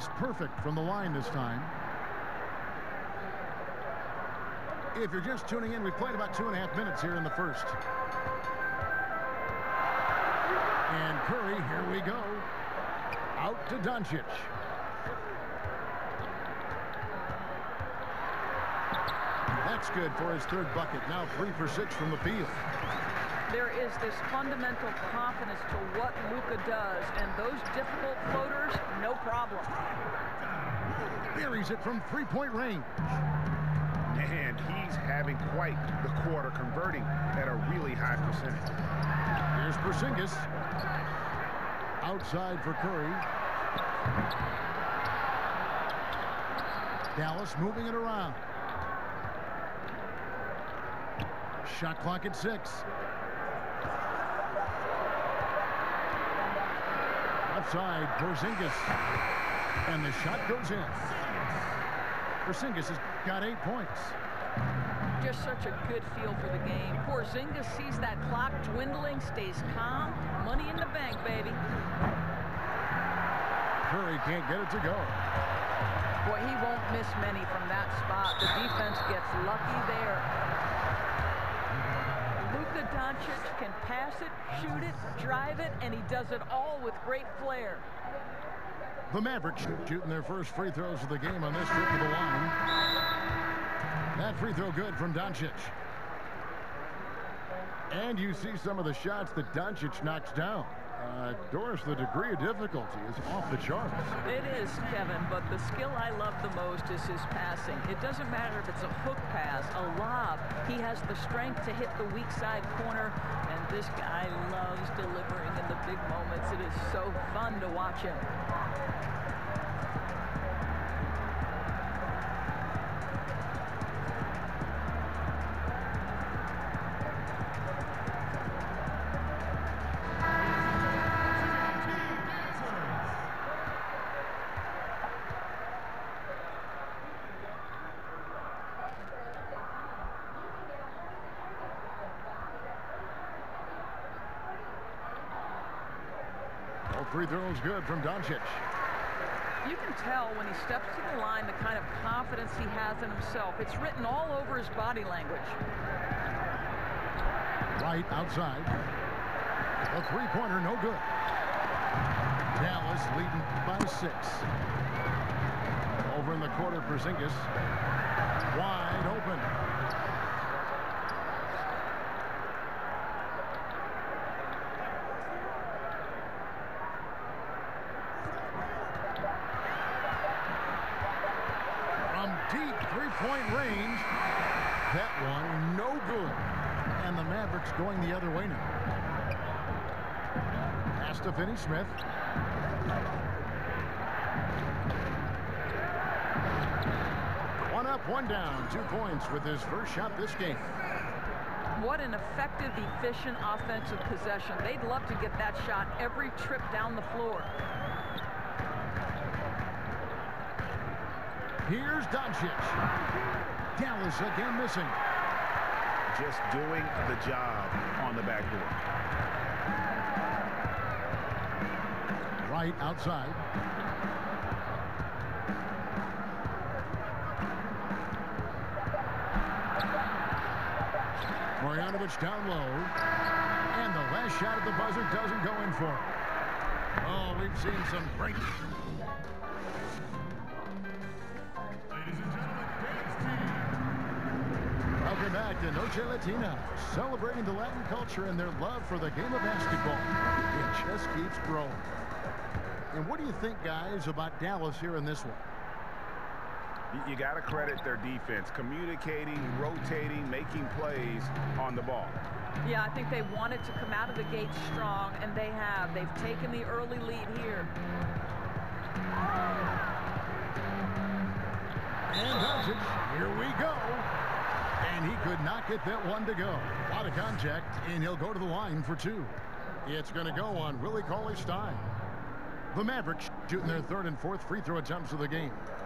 He's perfect from the line this time. If you're just tuning in, we've played about 2.5 minutes here in the first. And Curry, here we go. Out to Doncic. That's good for his third bucket. Now 3 for 6 from the field. There is this fundamental confidence to what Luka does, and those difficult floaters, no problem. Buries it from three-point range. And he's having quite the quarter, converting at a really high percentage. Here's Porzingis. Outside for Curry. Dallas moving it around. Shot clock at 6. Outside, Porzingis. And the shot goes in. Porzingis has got 8 points. Just such a good feel for the game. Porzingis sees that clock dwindling, stays calm. Money in the bank, baby. Curry can't get it to go. Boy, he won't miss many from that spot. The defense gets lucky there. Luka Doncic can pass it, shoot it, drive it, and he does it all with great flair. The Mavericks shooting their first free throws of the game on this trip to the line. That free throw good from Doncic. And you see some of the shots that Doncic knocks down. Doris, the degree of difficulty is off the charts. It is, Kevin, but the skill I love the most is his passing. It doesn't matter if it's a hook pass, a lob. He has the strength to hit the weak side corner, and this guy loves delivering in the big moments. It is so fun to watch him. Free throws good from Doncic. You can tell when he steps to the line the kind of confidence he has in himself. It's written all over his body language. Right outside. A three-pointer, no good. Dallas leading by 6. Over in the corner, Porzingis. Wide open. Point range. That one no good. And the Mavericks going the other way now. Pass to Finney-Smith. One up, one down. 2 points with his first shot this game. What an effective, efficient offensive possession. They'd love to get that shot every trip down the floor. Here's Doncic. Dallas again missing. Just doing the job on the backboard. Right outside. Marjanovic down low. And the last shot at the buzzer doesn't go in for it. Oh, we've seen some great... Welcome back to Noche Latina, celebrating the Latin culture and their love for the game of basketball. It just keeps growing. And what do you think, guys, about Dallas here in this one? You got to credit their defense, communicating, rotating, making plays on the ball. Yeah, I think they wanted to come out of the gate strong, and they have. They've taken the early lead here. And Doncic, here we go. And he could not get that one to go. A lot of contact, and he'll go to the line for 2. It's going to go on Willie Cauley-Stein. The Mavericks shooting their third and fourth free throw attempts of the game.